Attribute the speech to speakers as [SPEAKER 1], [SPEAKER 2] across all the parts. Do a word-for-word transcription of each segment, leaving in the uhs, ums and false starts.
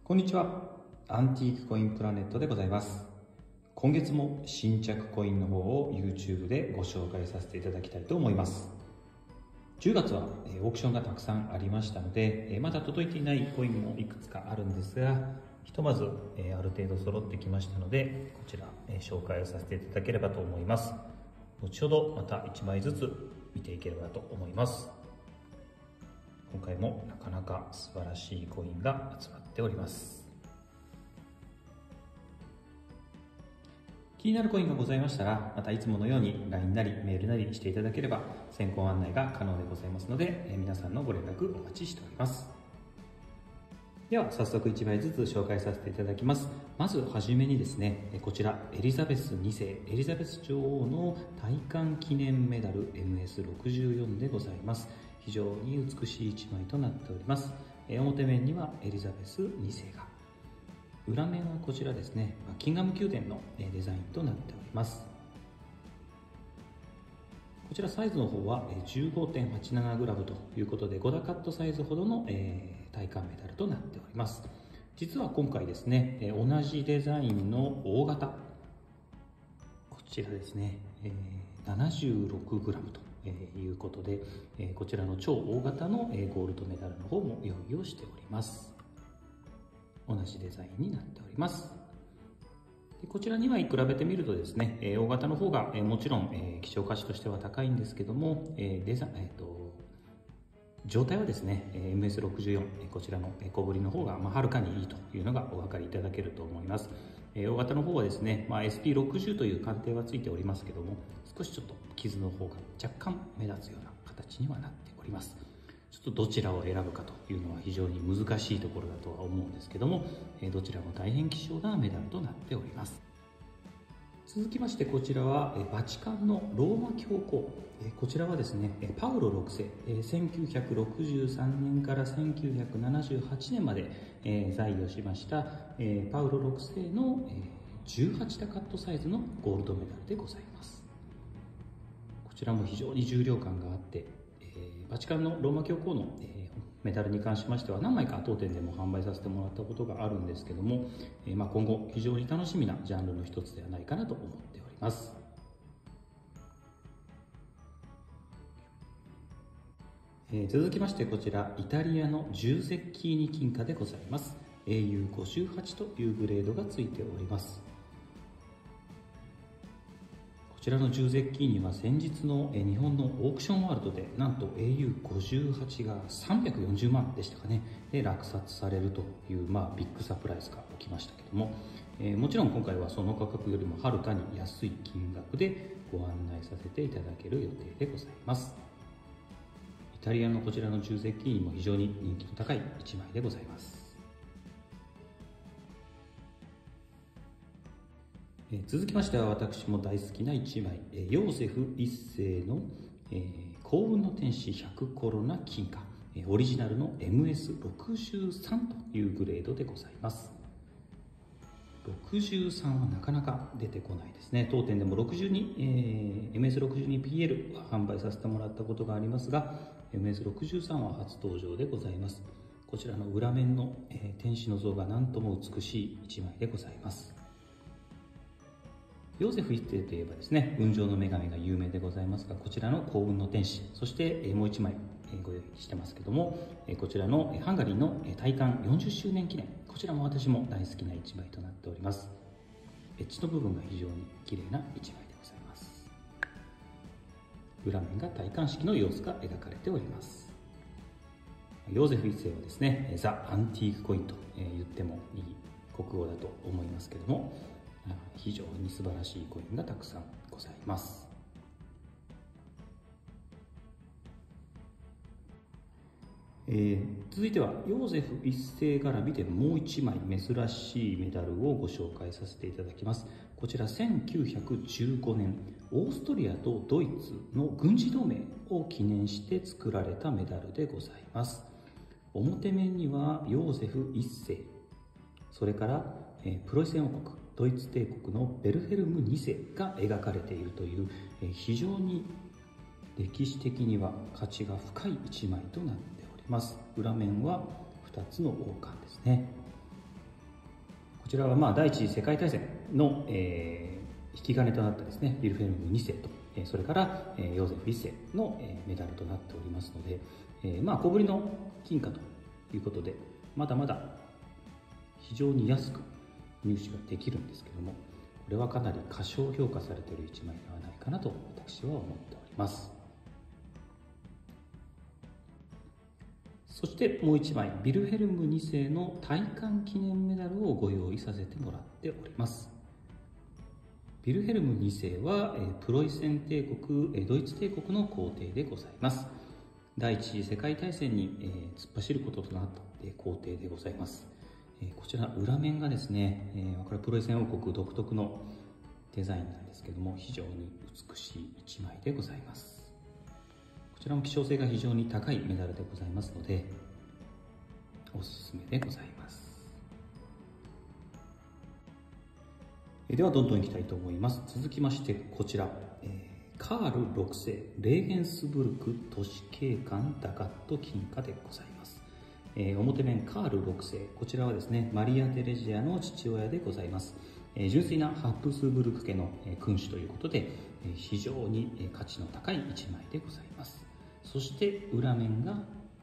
[SPEAKER 1] こんにちは。アンティークコインプラネットでございます。今月も新着コインの方を YouTube でご紹介させていただきたいと思います。じゅうがつはオークションがたくさんありましたので、まだ届いていないコインもいくつかあるんですが、ひとまずある程度揃ってきましたので、こちら紹介をさせていただければと思います。後ほどまたいちまいずつ見ていければと思います。今回もなかなか素晴らしいコインが集まっております。気になるコインがございましたら、またいつものように ライン なりメールなりしていただければ先行案内が可能でございますので、皆さんのご連絡お待ちしております。では早速いちまいずつ紹介させていただきます。まずはじめにですね、こちらエリザベスにせい、エリザベス女王の戴冠記念メダル エムエスろくじゅうよん でございます。非常に美しいいちまいとなっております。表面にはエリザベスにせいが、裏面はこちらですね、バッキンガム宮殿のデザインとなっております。こちらサイズの方は じゅうごてんはちななグラム ということで、ゴダカットサイズほどの戴冠メダルとなっております。実は今回ですね、同じデザインの大型、こちらですね、ななじゅうろくグラム ということで、こちらの超大型のゴールドメダルの方も用意をしております。同じデザインになっております。でこちらにまい比べてみるとですね、大型の方がもちろん希少価値としては高いんですけども、デザえっと状態はですね エムエスろくじゅうよん、こちらの小ぶりの方がまあはるかにいいというのがお分かりいただけると思います。大型の方はですね、まあ、エスピーろくじゅう という鑑定はついておりますけども、少しちょっと傷の方が若干目立つような形にはなっております。ちょっとどちらを選ぶかというのは非常に難しいところだとは思うんですけども、どちらも大変希少なメダルとなっております。続きましてこちらはバチカンのローマ教皇、こちらはですねパウロろくせい、せんきゅうひゃくろくじゅうさんねんからせんきゅうひゃくななじゅうはちねんまで在位をしましたパウロろくせいのじゅうはちダカットサイズのゴールドメダルでございます。こちらも非常に重量感があって、バチカンのローマ教皇のメダルに関しましては何枚か当店でも販売させてもらったことがあるんですけども、まあ、今後非常に楽しみなジャンルの一つではないかなと思っております。えー、続きましてこちらイタリアのジューゼッキーニ金貨でございます。 エーユーごじゅうはち というグレードがついております。こちらのジューゼッキーニは先日の日本のオークションワールドでなんと エーユーごじゅうはち がさんびゃくよんじゅうまんでしたかね、で落札されるという、まあ、ビッグサプライズが起きましたけども、えー、もちろん今回はその価格よりもはるかに安い金額でご案内させていただける予定でございます。イタリアのこちらのジューゼッキーニも非常に人気の高いいちまいでございます。続きましては私も大好きないちまい、ヨーゼフいっせいの、えー、幸運の天使ひゃくコロナ金貨、オリジナルの エムエスろくじゅうさん というグレードでございます。ろくじゅうさんはなかなか出てこないですね。当店でもろくじゅうに、えー、エムエスろくじゅうにピーエル は販売させてもらったことがありますが、 エムエスろくじゅうさん は初登場でございます。こちらの裏面の、えー、天使の像がなんとも美しいいちまいでございます。ヨーゼフ一世といえばですね、雲上の女神が有名でございますが、こちらの幸運の天使、そしてもういちまいご用意してますけども、こちらのハンガリーの戴冠よんじゅっしゅうねん記念、こちらも私も大好きないちまいとなっております。エッジの部分が非常に綺麗ないちまいでございます。裏面が戴冠式の様子が描かれております。ヨーゼフ一世はですね、ザ・アンティークコインと言ってもいい国語だと思いますけども、非常に素晴らしいコインがたくさんございます。えー、続いてはヨーゼフ一世絡みでもういちまい珍しいメダルをご紹介させていただきます。こちらせんきゅうひゃくじゅうごねんオーストリアとドイツの軍事同盟を記念して作られたメダルでございます。表面にはヨーゼフ一世、それから、えー、プロイセン王国ドイツ帝国のベルフェルムにせいが描かれているという、えー、非常に歴史的には価値が深いいちまいとなっております。裏面はふたつの王冠ですね。 ちらはまあ第一次世界大戦の、えー、引き金となったですねビルフェルムにせいと、えー、それから、えー、ヨーゼフいっせいの、えー、メダルとなっておりますので、えー、まあ小ぶりの金貨ということでまだまだ非常に安く入手ができるんですけども、これはかなり過小評価されているいちまいではないかなと私は思っております。そしてもういちまい、ビルヘルムにせいの戴冠記念メダルをご用意させてもらっております。ビルヘルムにせいはプロイセン帝国、ドイツ帝国の皇帝でございます。第一次世界大戦に突っ走ることとなった皇帝でございます。こちら裏面がですね、これはプロイセン王国独特のデザインなんですけども、非常に美しいいちまいでございます。こちらも希少性が非常に高いメダルでございますので、おすすめでございます。ではどんどんいきたいと思います。続きましてこちら、えー、カールろくせいレーゲンスブルク都市景観ダガット金貨でございます。えー、表面カールろくせい、こちらはですねマリア・テレジアの父親でございます。えー、純粋なハプスブルク家の君主ということで、えー、非常に価値の高いいちまいでございます。そして裏面が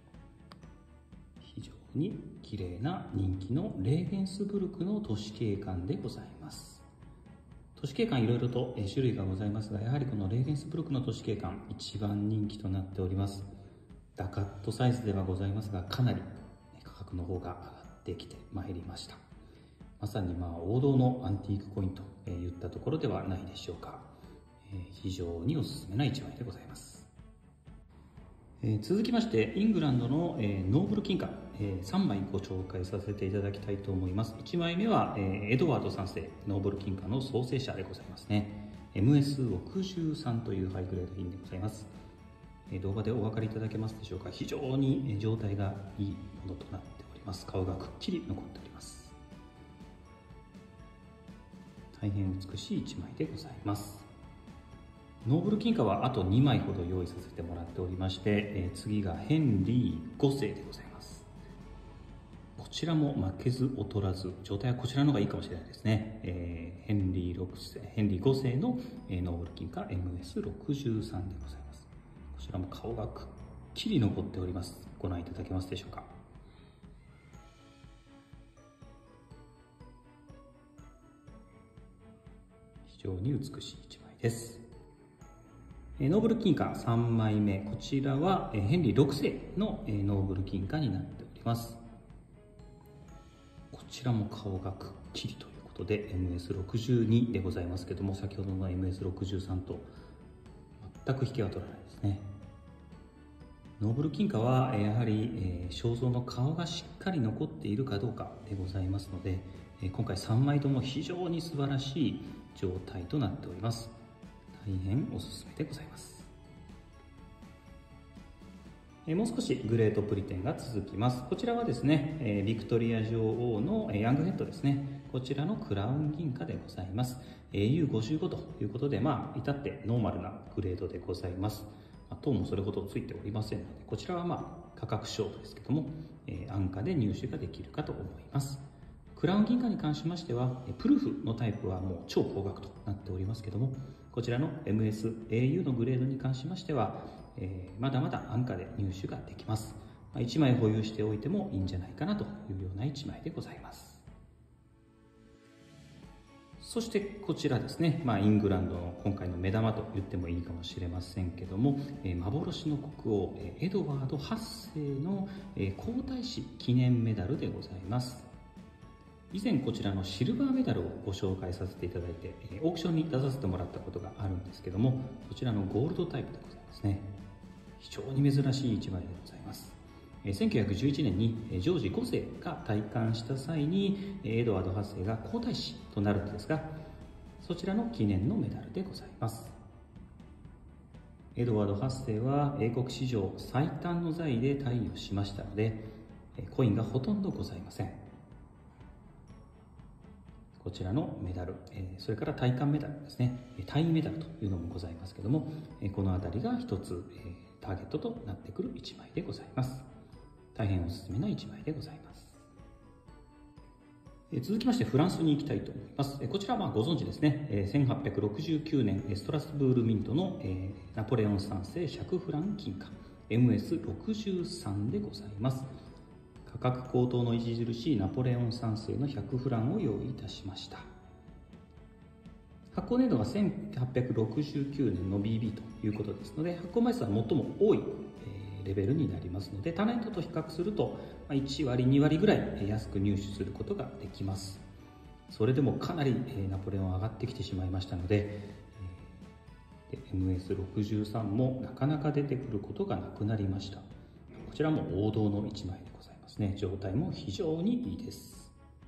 [SPEAKER 1] 非常に綺麗な人気のレーゲンスブルクの都市景観でございます。都市景観いろいろと種類がございますが、やはりこのレーゲンスブルクの都市景観一番人気となっております。ダカットサイズではございますが、かなり価格の方が上がってきてまいりました。まさにまあ王道のアンティークコインといったところではないでしょうか。非常におすすめないちまいでございます。えー、続きましてイングランドの、えー、ノーブル金貨、えー、さんまいご紹介させていただきたいと思います。いちまいめは、えー、エドワードさんせいノーブル金貨の創生者でございますね。 エムエスろくじゅうさん というハイグレード品でございます。えー、動画でお分かりいただけますでしょうか。非常に状態がいいものとなっております。顔がくっきり残っております。大変美しいいちまいでございます。ノーブル金貨はあとにまいほど用意させてもらっておりまして、えー、次がヘンリーごせいでございます。こちらも負けず劣らず、状態はこちらの方がいいかもしれないですね。えー、ヘンリーろくせい、ヘンリーごせいの、えー、ノーブル金貨 エムエスろくじゅうさん でございます。こちらも顔がくっきり残っております。ご覧いただけますでしょうか。非常に美しいいちまいです。ノーブル金貨さんまいめ、こちらはヘンリーろくせいのノーブル金貨になっております。こちらも顔がくっきりということで エムエスろくじゅうに でございますけども、先ほどの エムエスろくじゅうさん と全く引けは取らないですね。ノーブル金貨はやはり肖像の顔がしっかり残っているかどうかでございますので、今回さんまいとも非常に素晴らしい状態となっております。大変おすすめでございます。もう少しグレートプリテンが続きます。こちらはですね、ビクトリア女王のヤングヘッドですね。こちらのクラウン銀貨でございます。ユーごじゅうご ということで、まあ、至ってノーマルなグレードでございます。トーンもそれほどついておりませんので、こちらはまあ、価格勝負ですけども、安価で入手ができるかと思います。クラウン銀貨に関しましては、プルーフのタイプはもう超高額となっておりますけども、こちらの エムエスエーユー のグレードに関しましては、えー、まだまだ安価で入手ができます。まあ、いちまい保有しておいてもいいんじゃないかなというようないちまいでございます。そしてこちらですね、まあ、イングランドの今回の目玉と言ってもいいかもしれませんけども、えー、幻の国王エドワードはっせいの、えー、皇太子記念メダルでございます。以前こちらのシルバーメダルをご紹介させていただいて、オークションに出させてもらったことがあるんですけども、こちらのゴールドタイプでございますね。非常に珍しいいちまいでございます。せんきゅうひゃくじゅういちねんにジョージごせいが戴冠した際にエドワードはっせいが皇太子となるんですが、そちらの記念のメダルでございます。エドワードはっせいは英国史上最短の在位で退位をしましたので、コインがほとんどございません。こちらのメダル、それから戴冠メダルですね、退位メダルというのもございますけども、この辺りが一つターゲットとなってくるいちまいでございます。大変おすすめないちまいでございます。 続きましてフランスに行きたいと思います。こちらはまあご存知ですね。せんはっぴゃくろくじゅうきゅうねんストラスブールミントのナポレオンさんせいひゃくフラン金貨 エムエスろくじゅうさん でございます。価格高騰の著しいナポレオンさんせいのひゃくフランを用意いたしました。発行年度がせんはっぴゃくろくじゅうきゅうねんの ビービー ということですので、発行枚数は最も多いレベルになりますので、他年度と比較するといちわりにわりぐらい安く入手することができます。それでもかなりナポレオン上がってきてしまいましたので、 エムエスろくじゅうさん もなかなか出てくることがなくなりました。こちらも王道のいちまいでございますね。状態も非常にいいです。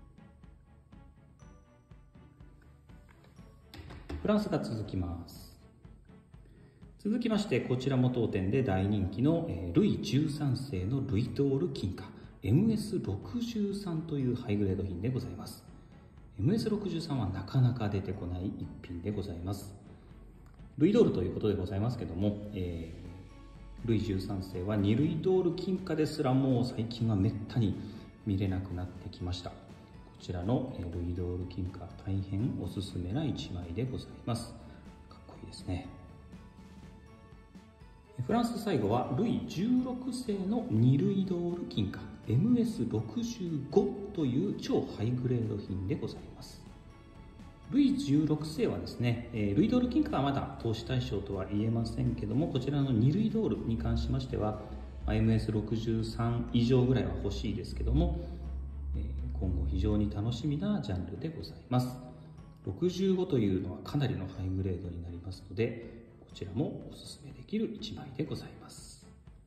[SPEAKER 1] フランスが続きます。続きまして、こちらも当店で大人気のルイじゅうさんせいのルイドール金貨 エムエスろくじゅうさん というハイグレード品でございます。 エムエスろくじゅうさん はなかなか出てこない一品でございます。ルイドールということでございますけども、えー、ルイじゅうさんせいはにルイドール金貨ですらもう最近はめったに見れなくなってきました。こちらのルイドール金貨、大変おすすめないちまいでございます。かっこいいですね。フランス最後はルイじゅうろくせいのにルイドール金貨 エムエスろくじゅうご という超ハイグレード品でございます。ルイじゅうろくせいはですね、ルイドール金貨はまだ投資対象とは言えませんけども、こちらのにルイドールに関しましては エムエスろくじゅうさん 以上ぐらいは欲しいですけども、今後非常に楽しみなジャンルでございます。ろくじゅうごというのはかなりのハイグレードになりますので、こちらもおすすめできるいちまいでございます。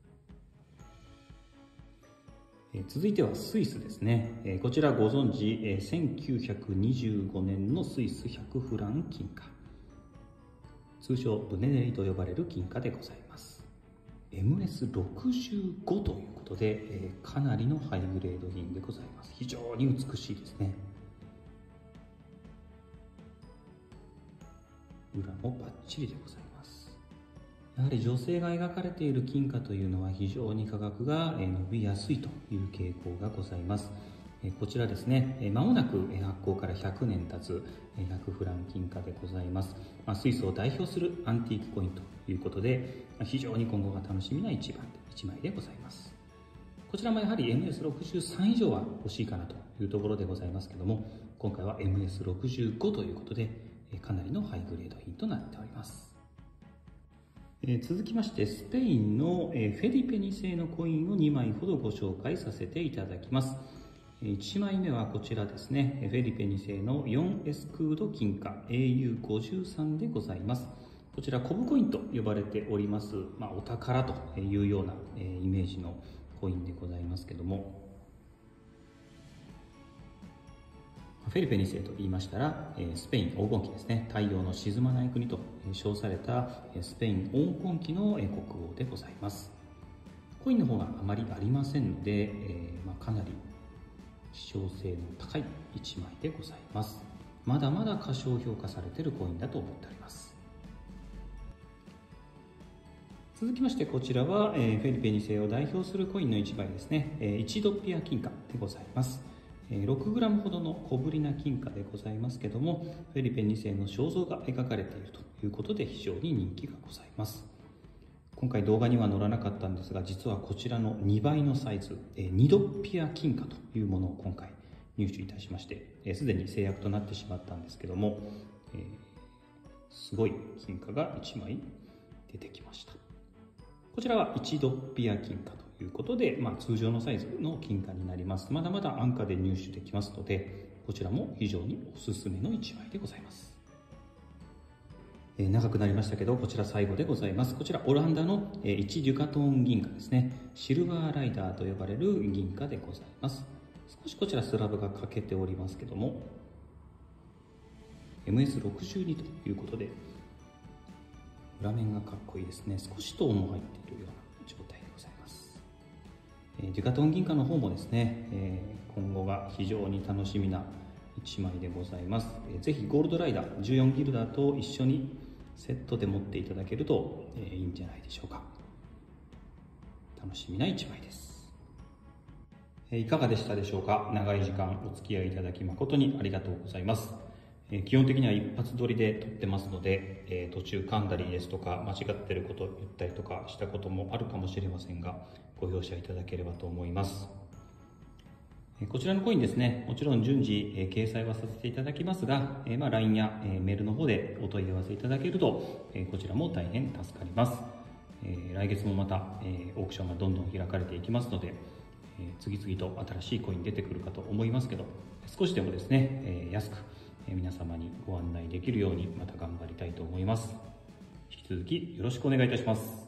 [SPEAKER 1] え続いてはスイスですね。えこちらご存知、えせんきゅうひゃくにじゅうごねんのスイスひゃくフラン金貨、通称ブネネリと呼ばれる金貨でございます。 エムエスろくじゅうご ということで、えかなりのハイグレード品でございます。非常に美しいですね。裏もバッチリでございます。やはり女性が描かれている金貨というのは非常に価格が伸びやすいという傾向がございます。こちらですね、間もなく発行からひゃくねん経つひゃくフラン金貨でございます。スイスを代表するアンティークコインということで、非常に今後が楽しみな一番一枚でございます。こちらもやはり エムエスろくじゅうさん 以上は欲しいかなというところでございますけども、今回は エムエスろくじゅうご ということでかなりのハイグレード品となっております。え続きまして、スペインのフェリペにせいのコインをにまいほどご紹介させていただきます。いちまいめはこちらですね、フェリペにせいのよんエスクード金貨 エーユーごじゅうさん でございます。こちらコブコインと呼ばれております、まあ、お宝というようなイメージのコインでございますけども、フェリペにせいと言いましたら、スペイン黄金期ですね、太陽の沈まない国と称されたスペイン黄金期の国王でございます。コインの方があまりありませんので、えーまあ、かなり希少性の高いいちまいでございます。まだまだ過小評価されているコインだと思っております。続きまして、こちらは、えー、フェリペにせいを代表するコインのいちまいですね、えー、いちドピア金貨でございます。ろくグラムほどの小ぶりな金貨でございますけども、フェリペにせいの肖像が描かれているということで非常に人気がございます。今回動画には載らなかったんですが、実はこちらのにばいのサイズ、にドピア金貨というものを今回入手いたしまして、すでに制約となってしまったんですけども、えー、すごい金貨がいちまい出てきました。こちらはいちドピア金貨ということで、まあ、通常のサイズの金貨になります。まだまだ安価で入手できますので、こちらも非常におすすめのいちまいでございます。えー、長くなりましたけど、こちら最後でございます。こちらオランダのいちデュカトーン銀貨ですね。シルバーライダーと呼ばれる銀貨でございます。少しこちらスラブが欠けておりますけども、エムエスろくじゅうに ということで、裏面がかっこいいですね。少しトーンも入っているような状態でございます。デュカトン銀貨の方もですね、今後が非常に楽しみないちまいでございます。ぜひゴールドライダーじゅうよんギルダーと一緒にセットで持っていただけるといいんじゃないでしょうか。楽しみないちまいです。 いかがでしたでしょうか。長い時間お付き合いいただき誠にありがとうございます。基本的には一発撮りで撮ってますので、途中噛んだりですとか間違ってること言ったりとかしたこともあるかもしれませんが、ご容赦いただければと思います。こちらのコインですね、もちろん順次掲載はさせていただきますが、まあ、ライン やメールの方でお問い合わせいただけると、こちらも大変助かります。来月もまたオークションがどんどん開かれていきますので、次々と新しいコイン出てくるかと思いますけど、少しでもですね、安く皆様にご案内できるようにまた頑張りたいと思います。引き続きよろしくお願いいたします。